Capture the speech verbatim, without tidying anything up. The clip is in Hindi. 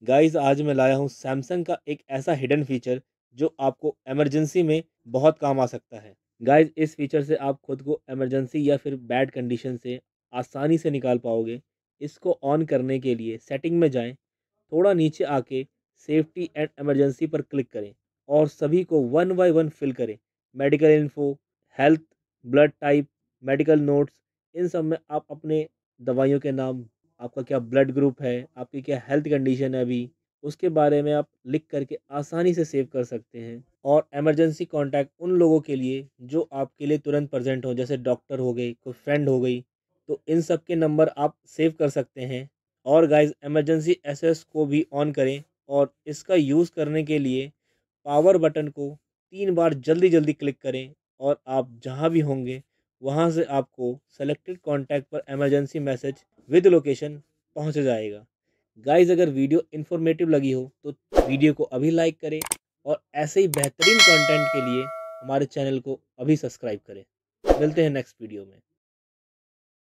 गाइस आज मैं लाया हूँ सैमसंग का एक ऐसा हिडन फीचर जो आपको इमरजेंसी में बहुत काम आ सकता है। गाइस इस फीचर से आप खुद को इमरजेंसी या फिर बैड कंडीशन से आसानी से निकाल पाओगे। इसको ऑन करने के लिए सेटिंग में जाएं, थोड़ा नीचे आके सेफ्टी एंड इमरजेंसी पर क्लिक करें और सभी को वन बाय वन फिल करें। Medical info, health, blood type, medical notes, इन सब में आप अपने दवाइयों के नाम, आपका क्या ब्लड ग्रुप है, आपकी क्या हेल्थ कंडीशन है अभी, उसके बारे में आप लिख करके आसानी से सेव कर सकते हैं। और इमरजेंसी कॉन्टैक्ट उन लोगों के लिए जो आपके लिए तुरंत प्रेजेंट हो, जैसे डॉक्टर हो गई, कोई फ्रेंड हो गई, तो इन सब के नंबर आप सेव कर सकते हैं। और गाइस इमरजेंसी एसएस को भी ऑन करें और इसका यूज़ करने के लिए पावर बटन को तीन बार जल्दी जल्दी क्लिक करें और आप जहां भी होंगे वहां से आपको सेलेक्टेड कॉन्टैक्ट पर इमरजेंसी मैसेज विद लोकेशन पहुंच जाएगा। गाइस अगर वीडियो इन्फॉर्मेटिव लगी हो तो वीडियो को अभी लाइक करें और ऐसे ही बेहतरीन कंटेंट के लिए हमारे चैनल को अभी सब्सक्राइब करें। मिलते हैं नेक्स्ट वीडियो में।